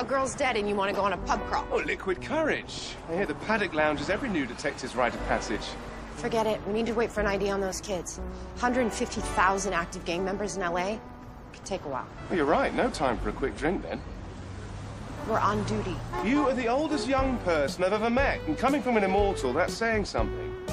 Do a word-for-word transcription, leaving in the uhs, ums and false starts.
girl's dead and you want to go on a pub crawl. Oh, liquid courage. I hear the paddock lounge is every new detective's rite of passage. Forget it. We need to wait for an I D on those kids. one hundred fifty thousand active gang members in L A. Could take a while. Well, you're right. No time for a quick drink, then. We're on duty. You are the oldest young person I've ever met, and coming from an immortal, that's saying something.